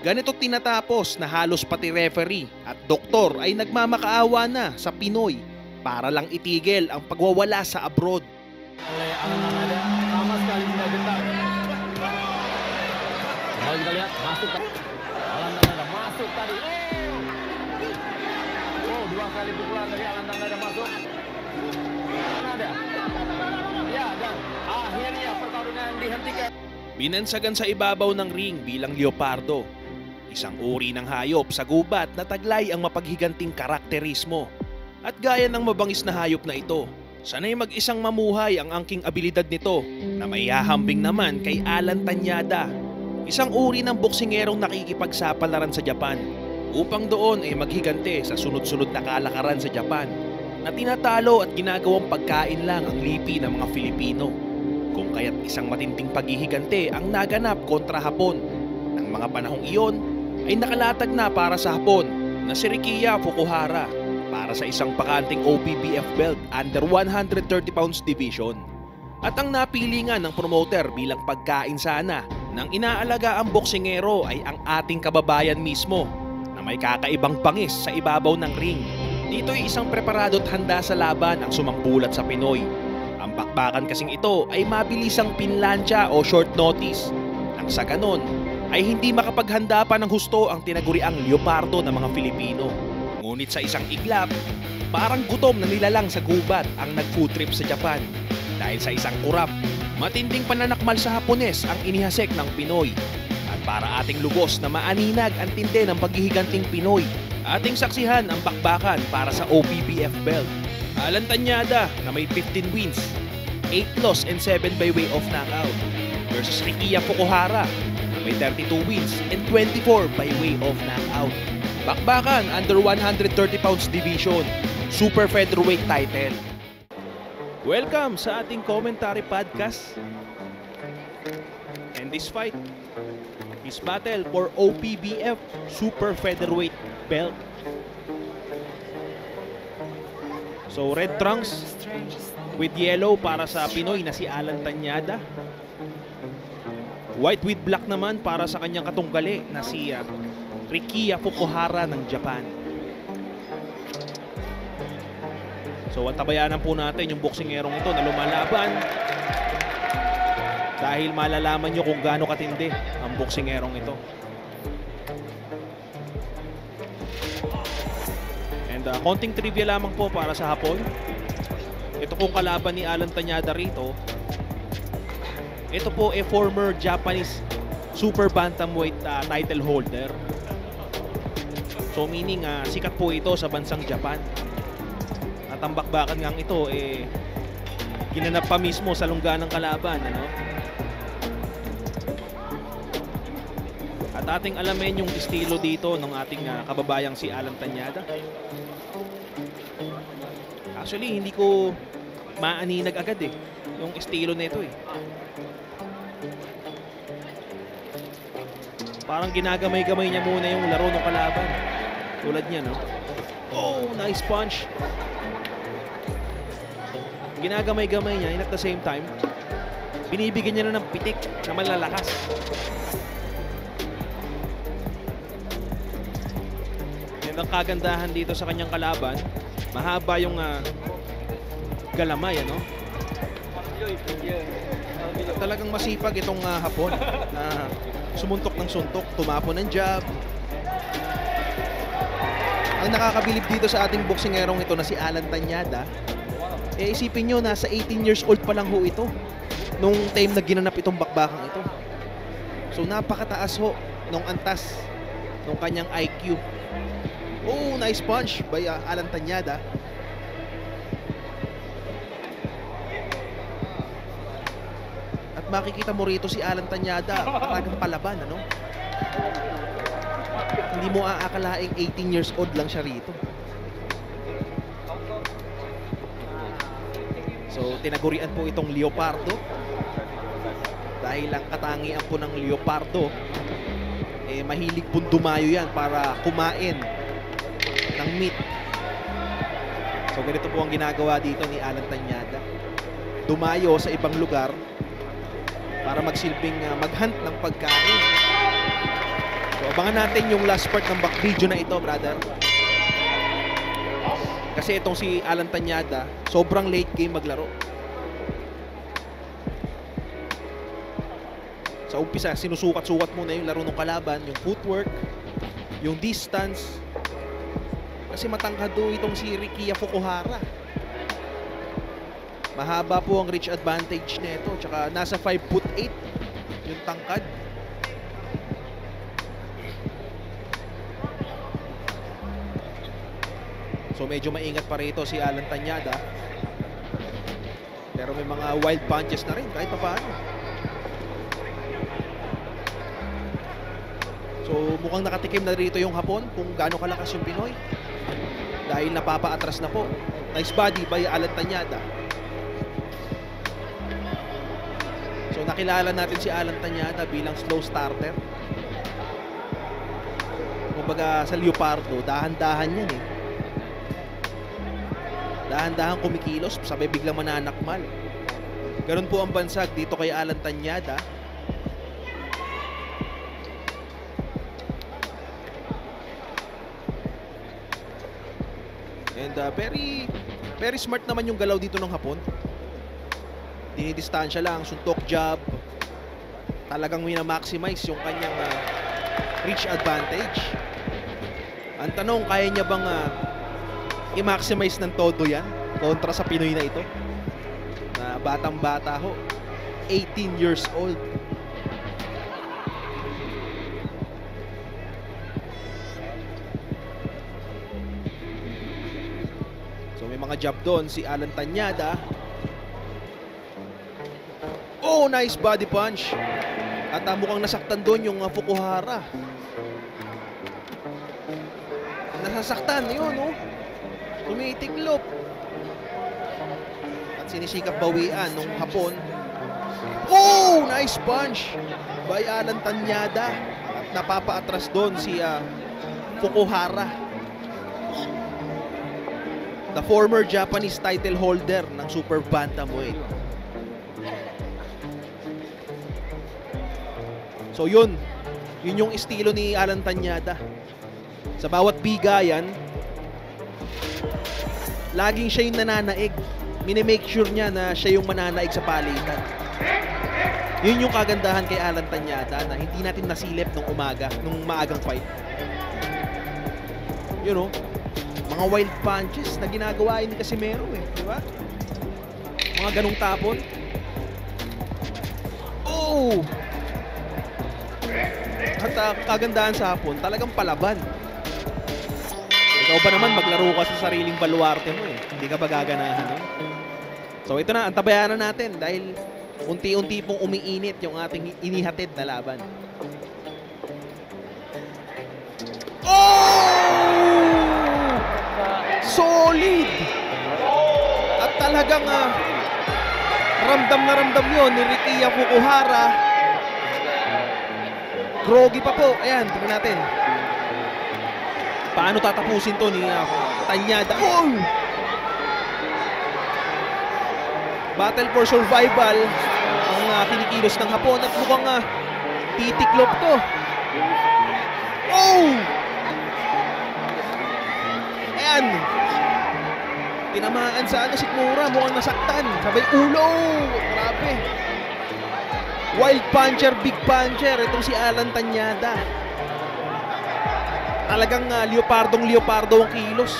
Ganito tinatapos na halos pati referee at doktor ay nagmamakaawa na sa Pinoy para lang itigil ang pagwawala sa abroad. Sama sekali tidak gentar. Kalau kita lihat masuk Alan Tanada masuk tadi. Oh, dua kali pukulan dari Alan Tanada masuk. Tanada. Ya, dan akhirnya pertarungan dihentikan. Binansagan sa ibabaw ng ring bilang leopardo. Isang uri ng hayop sa gubat na taglay ang mapaghiganting karakterismo. At gaya ng mabangis na hayop na ito, sanay mag-isang mamuhay ang angking abilidad nito na may hahambing naman kay Alan Tanyada, isang uri ng boksingerong nakikipagsapalaran sa Japan upang doon ay maghigante sa sunod-sunod na kalakaran sa Japan na tinatalo at ginagawang pagkain lang ang lipi ng mga Filipino. Kung kaya't isang matinding paghihigante ang naganap kontra Hapon. Ng mga panahong iyon ay nakalatag na para sa Hapon na si Rikiya Fukuhara para sa isang bakanting OPBF belt under 130 pounds division. At ang napili nga ng promoter bilang pagkain sana ng inaalagaan boksingero ay ang ating kababayan mismo na may kakaibang pangis sa ibabaw ng ring. Dito'y isang preparado at handa sa laban ang sumangbulat sa Pinoy. Ang bakbakan kasing ito ay mabilisang pinlansya o short notice. Nang sa ganon ay hindi makapaghanda pa ng husto ang tinaguriang leopardo ng mga Filipino. Ngunit sa isang iglap, parang gutom na nilalang sa gubat ang nag-food trip sa Japan. Dahil sa isang kurap, matinding pananakmal sa Hapones ang inihasek ng Pinoy. At para ating lubos na maaninag ang tindi ng paghihiganting Pinoy, ating saksihan ang bakbakan para sa OPBF belt. Alan Tanyada na may 15 wins, 8 loss and 7 by way of knockout versus Rikiya Fukuhara na may 32 wins and 24 by way of knockout. Bakbakan under 130 pounds division, super featherweight title. Welcome sa ating commentary podcast. And this fight is battle for OPBF super featherweight belt. So red trunks with yellow para sa Pinoy na si Alan Tanyada. White with black naman para sa kanyang katunggali na si Rikiya Fukuhara ng Japan. So antabayanan po natin yung boksingerong ito na lumalaban dahil malalaman nyo kung gaano katindi ang boksingerong ito. And konting trivia lamang po para sa Hapon. Ito pong kalaban ni Alan Tanyada rito, ito po ay former Japanese super bantamweight title holder. So meaning sikat po ito sa bansang Japan. At ang bakbakan ngang ito ginanap pa mismo sa lungga ng kalaban, ano? At ating alamin yung estilo dito ng ating kababayang si Alan Tanyada. Actually, hindi ko maaninag agad yung estilo nito Parang ginagamay-gamay niya muna yung laro ng kalaban. Tulad niya, no? Oh, nice punch. Ginagamay-gamay niya and at the same time, binibigyan niya na ng pitik na malalakas. And ang kagandahan dito sa kanyang kalaban, mahaba yung galamay, ano? Talagang masipag itong Hapon na sumuntok ng suntok, tumapo ng jab. Ang nakakabilib dito sa ating boksingerong ito na si Alan Tanyada, isipin nyo, nasa 18 years old pa lang ho ito nung time na ginanap itong bakbakang ito. So napakataas ho nung antas nung kanyang IQ. Oh, nice punch by Alan Tanyada. At makikita mo rito si Alan Tanyada, talagang palaban, ano? Hindi mo aakalaing 18 years old lang siya rito. So tinagurian po itong leopardo dahil ang katangian po ng leopardo mahilig pong dumayo yan para kumain ng meat. So ganito po ang ginagawa dito ni Alan Tanyada, dumayo sa ibang lugar para magsilbing maghunt ng pagkain. So abangan natin yung last part ng back video na ito, brother. Kasi itong si Alan Tañada, sobrang late game maglaro. Sa umpisa, sinusukat-sukat muna yung laro ng kalaban, yung footwork, yung distance. Kasi matangkado itong si Rikiya Fukuhara. Mahaba po ang reach advantage nito, tsaka nasa 5'8" yung tangkad. So medyo maingat pa rito si Alan Tañada. Pero may mga wild punches na rin kahit paano. So mukhang nakatikim na rito yung Hapon kung gaano kalakas yung Pinoy. Dahil napapaatras na po. Nice body by Alan Tañada. So nakilala natin si Alan Tañada bilang slow starter. Kumbaga sa Leopardo, dahan-dahan yan eh. Dahan-dahan kumikilos, sabay biglang mananakmal. Ganun po ang bansag dito kay Alan Tañada. And very smart naman yung galaw dito ng Hapon. Dinidistansya lang, suntok jab. Talagang minamaximize yung kanyang reach advantage. Ang tanong, kaya niya bang i-maximize ng todo yan kontra sa Pinoy na ito? Na batang-bata ho, 18 years old. So may mga jab doon si Alan Tañada. Oh, nice body punch. At mukhang nasaktan doon yung Fukuhara. Nasasaktan, yun, oh. Tumitiklop. At sinisikap bawian ng Hapon. Oh, nice punch by Alan Tañada. At napapaatras doon si Fukuhara, the former Japanese title holder ng Super Bantamweight. So yun yung estilo ni Alan Tañada. Sa bawat bigayan, laging siya yung nananaig. Minimake sure niya na siya yung mananaig sa palitan. Yun yung kagandahan kay Alan Tañada na hindi natin nasilip nung umaga, nung maagang fight. You know, mga wild punches na ginagawa ni Casimero eh, di ba? Mga ganong tapon. Oh! At kagandahan sa Hapon, talagang palaban. Ikaw ba naman maglaro ka sa sariling baluarte mo eh. Hindi ka ba gaganahan eh? So ito na, antabayanan natin dahil unti-unti pong umiinit yung ating inihatid na laban. Oh! Solid! At talagang ramdam na ramdam yun ni Rikiya Fukuhara. Groggy pa po. Ayan, tingnan natin. Paano tatapusin to ni Tañada? Oh! Battle for survival ang kinikilos ng Hapon at mukhang titiklop to. Oh! Ayan. Tinamaan sa Sikmura. Mukhang nasaktan. Sabay ulo. Grabe. Wild puncher, big puncher. Itong si Alan Tañada. Talagang leopardo ang kilos.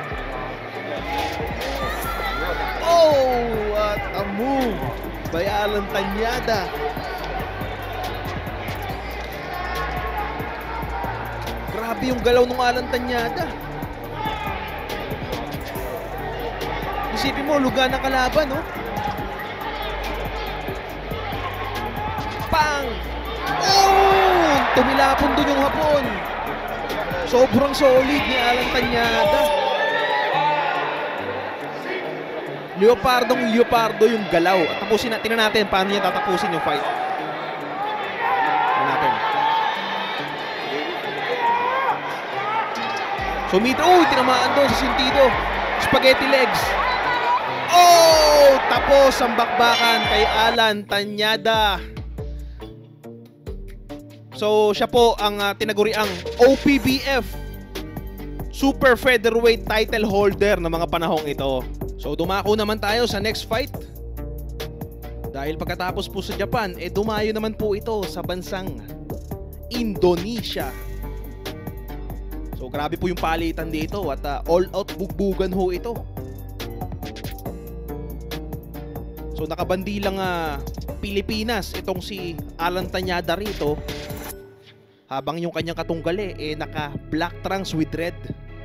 Oh, what a move by Alan Tañada. Grabe yung galaw ng Alan Tañada. Isipin mo, lugar ng kalaban, no? Pang! Oh! Tumilapon doon yung Hapon. Sobrang solid ni Alan Tañada. Leopardo yung galaw. At tapusin natin natin paano niya tatapusin yung fight. Tingnan natin. So, tinamaan doon sa sentido. Spaghetti legs. Oh! Tapos ang bakbakan kay Alan Tañada. So siya po ang tinaguriang OPBF Super Featherweight title holder ng mga panahong ito. So dumako naman tayo sa next fight. Dahil pagkatapos po sa Japan, dumayo naman po ito sa bansang Indonesia. So grabe po yung palitan dito at all out bugbugan ho ito. So nakabandilang Pilipinas itong si Alan Tañada rito. Habang yung kanyang katunggali naka black trunks with red.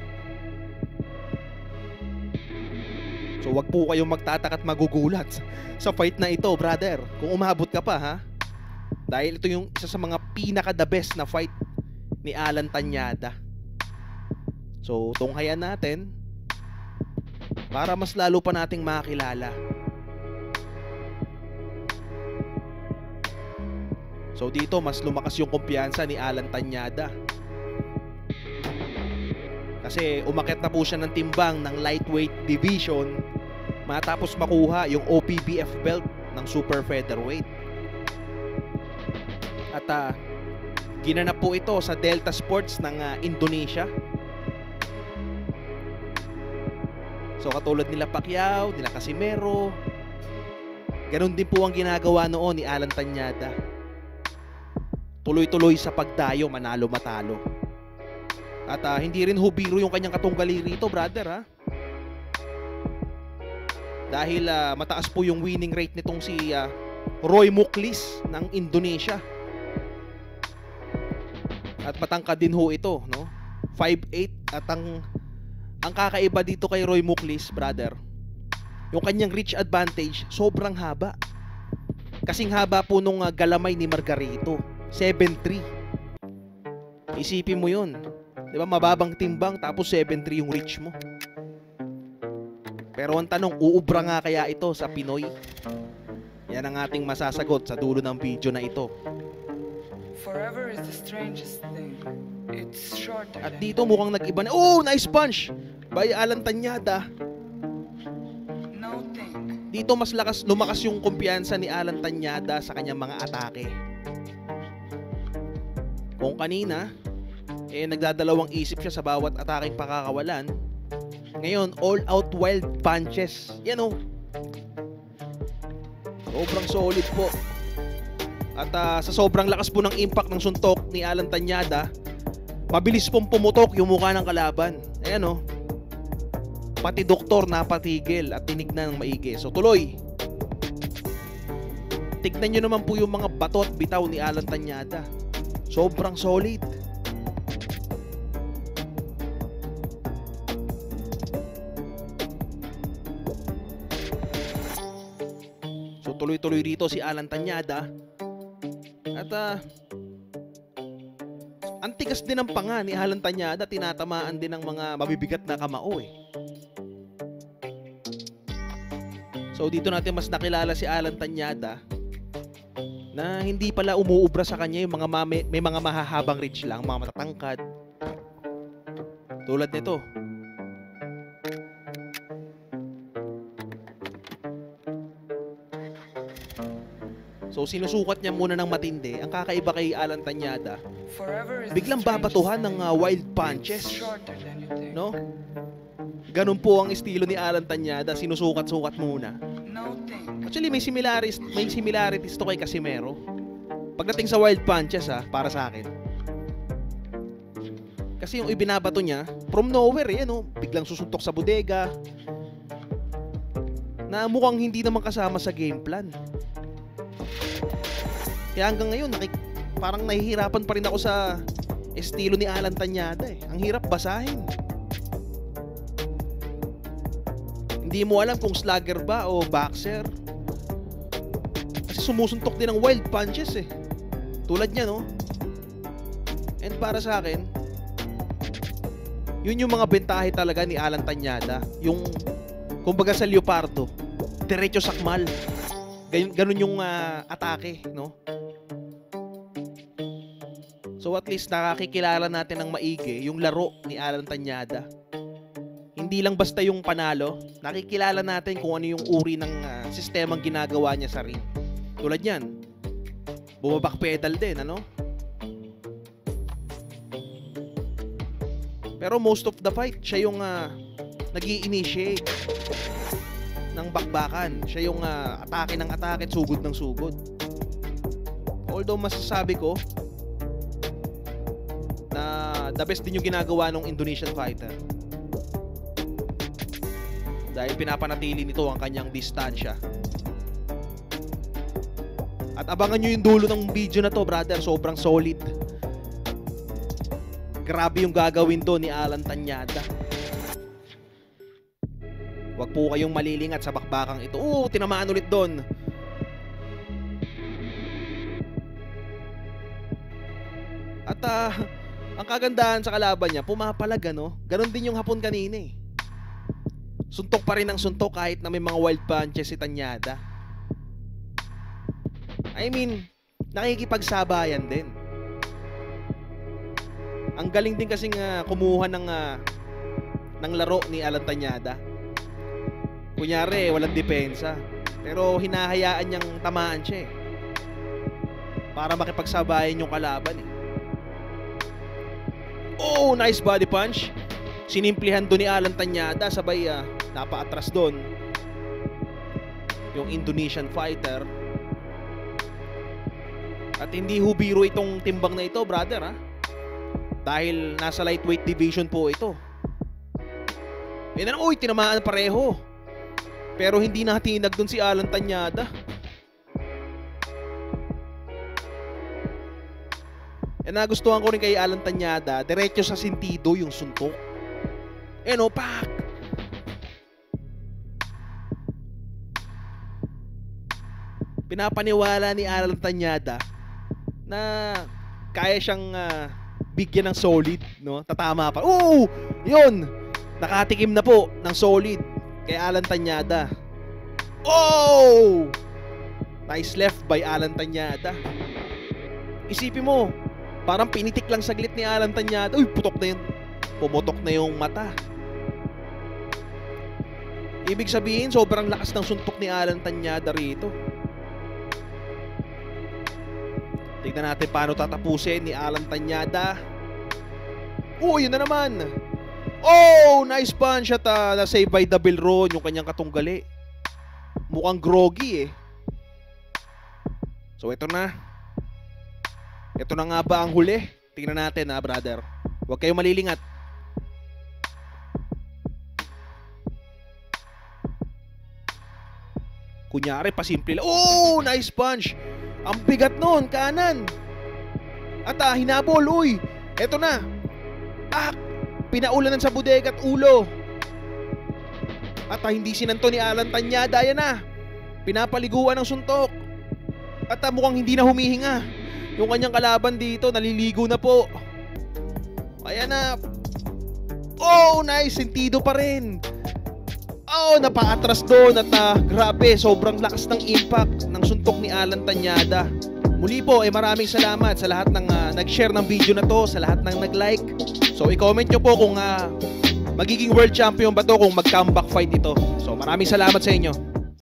So wag po kayong magtataka at magugulat sa fight na ito, brother. Kung umabot ka pa, ha? Dahil ito yung isa sa mga pinaka the best na fight ni Alan Tañada. So tunghayan natin para mas lalo pa nating makilala. So dito mas lumakas yung kumpiyansa ni Alan Tañada. Kasi umakyat na po siya ng timbang ng lightweight division matapos makuha yung OPBF belt ng super featherweight. At ginanap po ito sa Delta Sports ng Indonesia. So katulad nila Pacquiao, nila Casimero, ganun din po ang ginagawa noon ni Alan Tañada. Tuloy-tuloy sa pagdayo, manalo-matalo. At hindi rin hubiro yung kanyang katunggali rito, brother, ha? Dahil mataas po yung winning rate nitong si Roy Muklis ng Indonesia. At matangkad din ho ito, no? 5'8", at ang kakaiba dito kay Roy Muklis, brother, yung kanyang reach advantage sobrang haba. Kasing haba po nung galamay ni Margarito, 7'3". Isipin mo yun. Diba, mababang timbang tapos 7'3 yung reach mo. Pero ang tanong, uubra nga kaya ito sa Pinoy? Yan ang ating masasagot sa dulo ng video na ito. Forever is the strangest thing. It's shorter. At dito mukhang nag-iba na. Oh, nice punch by Alan Tañada. No think. Dito mas lumakas yung kumpiyansa ni Alan Tañada sa kanyang mga atake. Kung kanina nagdadalawang isip siya sa bawat ataking pakakawalan, ngayon all out wild punches. Yan oh. Sobrang solid po. At sa sobrang lakas po ng impact ng suntok ni Alan Tañada, mabilis pong pumutok yung mukha ng kalaban. Ayan oh. Pati doktor napatigil at tinignan ng maigi. So tuloy. Tignan nyo naman po yung mga bato at bitaw ni Alan Tañada. Sobrang solid. So tuloy-tuloy rito si Alan Tañada. At ang tigas din ng panga ni Alan Tañada, tinatamaan din ng mga mabibigat na kamao eh. So dito natin mas nakilala si Alan Tañada na hindi pala umuubra sa kanya yung mga may mga mahahabang reach lang, mga matatangkad. Tulad nito. So sinusukat niya muna ng matindi. Ang kakaiba kay Alan Tañada, biglang babatuhan ng wild punches. No? Ganun po ang estilo ni Alan Tañada, sinusukat-sukat muna. Actually may similarities to kay Casimero. Pagdating sa wild punches para sa akin. Kasi yung ibinabato niya from nowhere biglang susuntok sa bodega. Na mukhang hindi naman kasama sa game plan. Kaya hanggang ngayon parang nahihirapan pa rin ako sa estilo ni Alan Tañada eh. Ang hirap basahin. Hindi mo alam kung slugger ba o boxer. Kasi sumusuntok din ng wild punches eh. Tulad niya no. And para sa akin, yun yung mga bentahe talaga ni Alan Tañada. Yung kumbaga sa Leopardo, diretso sakmal. Ganun yung atake, no? So at least nakakikilala natin ng maigi yung laro ni Alan Tañada. Hindi lang basta yung panalo, nakikilala natin kung ano yung uri ng sistemang ginagawa niya sa ring. Tulad yan, bumabak pedal din, ano? Pero most of the fight, siya yung nag-i-initiate ng bakbakan. Siya yung atake ng atake at sugod ng sugod. Although masasabi ko na the best din yung ginagawa ng Indonesian fighter. Dahil pinapanatili nito ang kanyang distansya. At abangan nyo yung dulo ng video na to, brother. Sobrang solid. Grabe yung gagawin doon ni Alan Tañada. Huwag po kayong malilingat sa bakbakang ito. Tinamaan ulit doon. At ang kagandahan sa kalaban niya, pumapalag, ano? Ganon din yung hapon kanina eh. Suntok pa rin ang suntok kahit na may mga wild punches si Tañada. I mean, nakikipagsabayan din. Ang galing din kasing kumuha ng laro ni Alan Tañada. Kunyari, walang depensa. Pero hinahayaan niyang tamaan siya eh. Para makipagsabayan yung kalaban eh. Oh, nice body punch. Sinimplihan doon ni Alan Tañada. Sabay napaatras doon yung Indonesian fighter. At hindi ho biro itong timbang na ito, brother, ha? Dahil nasa lightweight division po ito. Tinamaan pareho. Pero hindi natinag doon si Alan Tañada. Nagustuhan ko rin kay Alan Tañada, diretso sa sentido yung suntok. Pak! Pinapaniwala ni Alan Tañada na kaya siyang bigyan ng solid, no? Tatama pa. Yun! Nakatikim na po ng solid kay Alan Tañada. Nice left by Alan Tañada. Isipin mo, parang pinitik lang saglit ni Alan Tañada. Pumutok na yung mata. Ibig sabihin, sobrang lakas ng suntok ni Alan Tañada rito. Tignan natin paano tatapusin ni Alan Tañada. Yun na naman. Nice punch at na-save by the bell Ron yung kanyang katunggali. Mukhang groggy eh. So ito na. Ito na nga ba ang huli? Tingnan natin brother. Huwag kayong malilingat. Kunyari, pasimple lang. Nice punch. Ang bigat nun, kanan. At hinabol, Eto na. Pinaulanan sa bodega at ulo. At hindi sinanto ni Alan Tañada. Ayan na. Pinapaliguan ng suntok. At mukhang hindi na humihinga. Yung kanyang kalaban dito, naliligo na po. Ayan na. Nice. Sentido pa rin. Napaatras doon at grabe, sobrang lakas ng impact ng suntok ni Alan Tañada. Muli po, maraming salamat sa lahat ng nag-share ng video na to, sa lahat ng nag-like. So, i-comment nyo po kung magiging world champion ba to, kung mag-comeback fight ito. So, maraming salamat sa inyo.